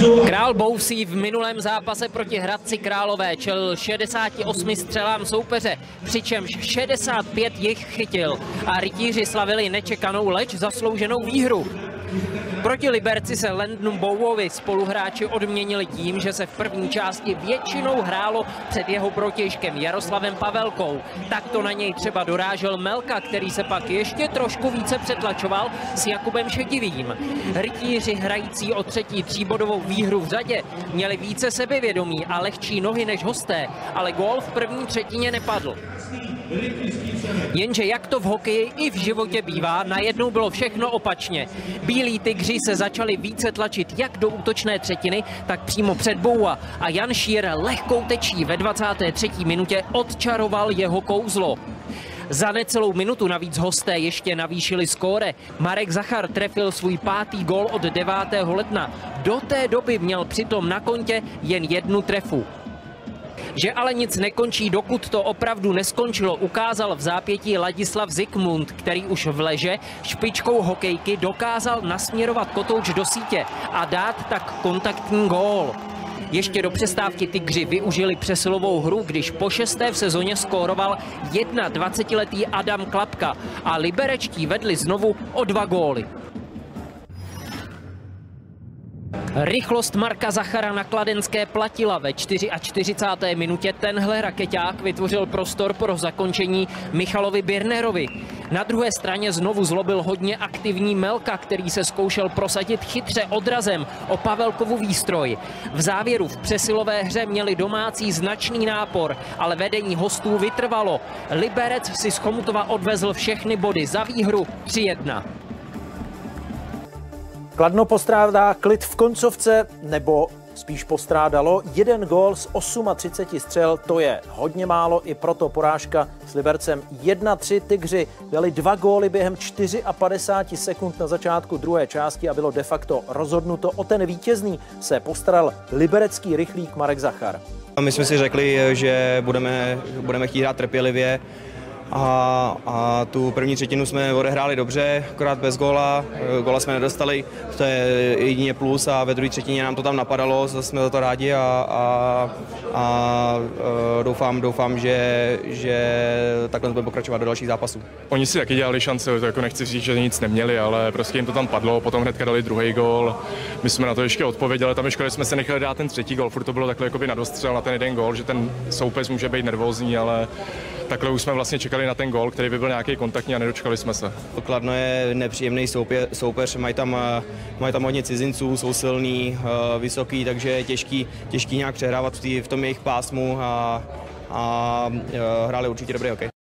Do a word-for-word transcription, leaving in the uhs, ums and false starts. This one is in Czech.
Král Bousí v minulém zápase proti Hradci Králové čelil šedesáti osmi střelám soupeře, přičemž šedesát pět jich chytil a rytíři slavili nečekanou, leč zaslouženou výhru. Proti Liberci se Landonu Bowovi spoluhráči odměnili tím, že se v první části většinou hrálo před jeho protějškem Jaroslavem Pavelkou. Takto na něj třeba dorážel Melka, který se pak ještě trošku více přetlačoval s Jakubem Šedivým. Rytíři hrající o třetí tříbodovou výhru v řadě měli více sebevědomí a lehčí nohy než hosté, ale gól v první třetině nepadl. Jenže jak to v hokeji i v životě bývá, najednou bylo všechno opačně. Bílí tygři se začali více tlačit jak do útočné třetiny, tak přímo před Boua a Jan Šír lehkou tečí ve dvacáté třetí minutě odčaroval jeho kouzlo. Za necelou minutu navíc hosté ještě navýšili skóre. Marek Zachar trefil svůj pátý gól od devátého ledna. Do té doby měl přitom na kontě jen jednu trefu. Že ale nic nekončí, dokud to opravdu neskončilo, ukázal v zápětí Ladislav Zikmund, který už v leže špičkou hokejky dokázal nasměrovat kotouč do sítě a dát tak kontaktní gól. Ještě do přestávky Tygři využili přesilovou hru, když po šesté v sezóně skóroval dvacetiletý Adam Klapka a liberečtí vedli znovu o dva góly. Rychlost Marka Zachara na Kladenské platila. Ve čtyřicáté čtvrté minutě tenhle rakeťák vytvořil prostor pro zakončení Michalovi Birnerovi. Na druhé straně znovu zlobil hodně aktivní Melka, který se zkoušel prosadit chytře odrazem o Pavelkovu výstroj. V závěru v přesilové hře měli domácí značný nápor, ale vedení hostů vytrvalo. Liberec si z Chomutova odvezl všechny body za výhru tři jedna. Kladno postrádá klid v koncovce, nebo spíš postrádalo jeden gól z třiceti osmi střel, to je hodně málo, i proto porážka s Libercem jedna tři. Tygři dali dva góly během padesáti čtyř sekund na začátku druhé části a bylo de facto rozhodnuto. O ten vítězný se postaral liberecký rychlík Marek Zachar. My jsme si řekli, že budeme, budeme chtít hrát trpělivě. A, a tu první třetinu jsme odehráli dobře, akorát bez góla, góla jsme nedostali, to je jedině plus a ve druhé třetině nám to tam napadalo, jsme za to rádi a, a, a doufám, doufám, že, že takhle budeme pokračovat do dalších zápasů. Oni si taky dělali šance, to jako nechci říct, že nic neměli, ale prostě jim to tam padlo, potom hnedka dali druhý gól, my jsme na to ještě odpověděli, tam ještě jsme se nechali dát ten třetí gól, furt to bylo takhle jakoby na dostřel na ten jeden gól, že ten soupeř může být nervózní, ale takhle už jsme vlastně čekali na ten gól, který by byl nějaký kontaktní a nedočkali jsme se. Kladno je nepříjemný soupě, soupeř, mají tam, mají tam hodně cizinců, jsou silní, vysoký, takže je těžký, těžký nějak přehrávat v, tý, v tom jejich pásmu a, a hráli určitě dobrý hokej.